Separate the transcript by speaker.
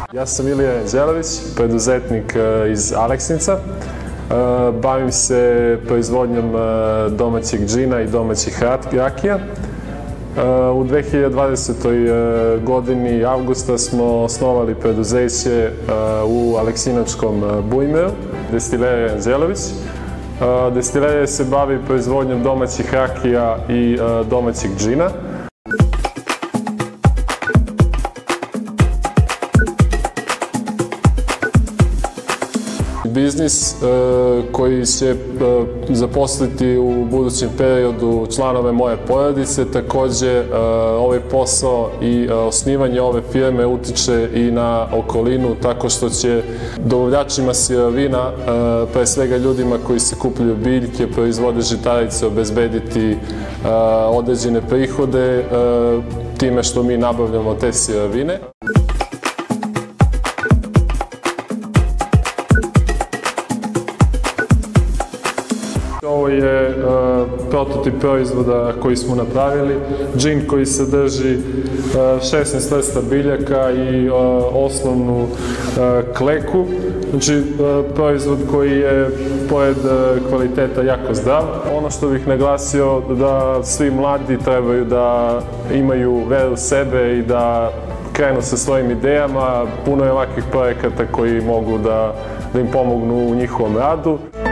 Speaker 1: Ja sam Randjelovic, preduzetnik iz Aleksinaca. Bavim se proizvodnjom domaćeg džina i domaćih rakija. U 2020. godini avgusta smo osnovali preduzeće u Aleksinačkom bujmeru, Distillery Randjelovic. Destilerija se bavi proizvodnjom domaćih rakija i domaćeg džina. Biznis koji će zaposliti u budućem periodu članove moje porodice. Također, ovaj posao i osnivanje ove firme utiče i na okolinu, tako što će dobavljačima sirovina, pre svega ljudima koji se kupljaju biljke, proizvode žitarice, obezbediti određene prihode time što mi nabavljamo te sirovine. Ovo je prototip proizvoda koji smo napravili, džin koji sadrži 16 vrsta biljaka i osnovnu kleku. Znači, proizvod koji je, pored kvaliteta, jako zdrav. Ono što bih naglasio da svi mladi trebaju da imaju veru u sebe i da krenu sa svojim idejama. Puno je ovakvih projekata koji mogu da im pomognu u njihovom radu.